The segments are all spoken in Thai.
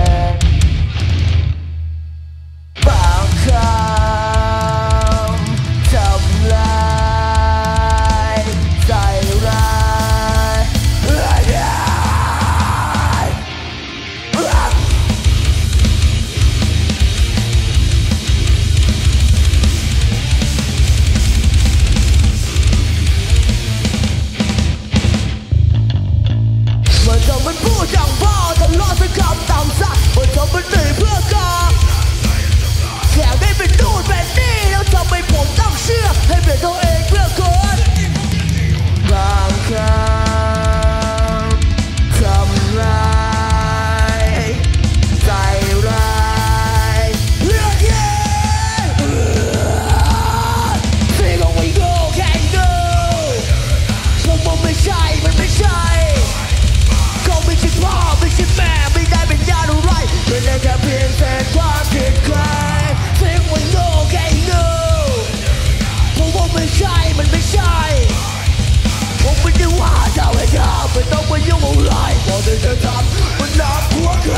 บางคำทำลายใจร้ายมันจะมันพูดอย่างบ้าทะเลาะสักคำตามซักมันจะมันหนีเพื่อกาแค่ได้เป็นนู่นเป็นนี่แล้วทำให้ผมต้องเชื่อให้เป็นตัวเองเพื่อคนบางคำทำร้ายใจร้ายเลือดเย็นสิ่งของไม่โง่แค่เดิมมันไม่ใช่มันไม่ใช่เขาไม่ใช่พ่อไม่ใช่แม่ไม่ได้เป็นญาติอะไรเป็นได้แค่เพียงเศษความผิดใครสิ่งมันโง่แค่เดิมผมไม่ใช่มันไม่ใช่ผมไม่ได้ว่าเจ้าให้ข้าไม่ต้องมายุ่งอะไรบอกได้จะทำมันน่ากลัวใคร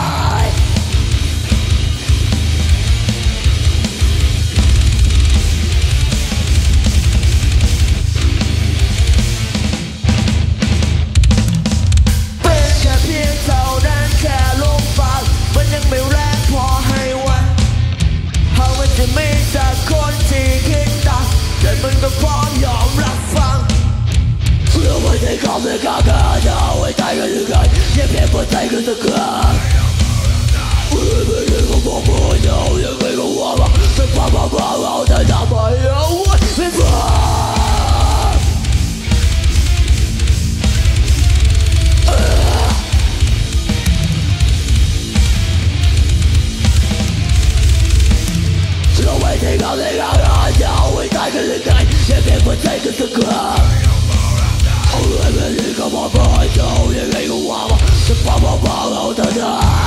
เป็นแค่เพียงเท่านั้นแค่ลมปากมันยังไม่แรงพอให้วันหากมันจะมีสักคนที่คิดต่างแต่มันก็พร้อมยอมรับฟังเพื่อไม่ให้เขาไม่กล้าจะเอาไว้ใจกันหรือไงยังเพียงพอใจกันสักครั้งไม่ได้ก็บอกไม่เอายังไงก็ว่ามาเป็นความบ้าเราจะทำให้เอาไว้เป็นบ้าเราไม่ได้เขาไม่กล้าจะเอาไว้ใจกันหรือไงยังเพียงพอใจกันสักครั้งไม่ได้ก็บอกไม่เอายังไงก็ว่ามาเป็นความบ้าเราจะทำ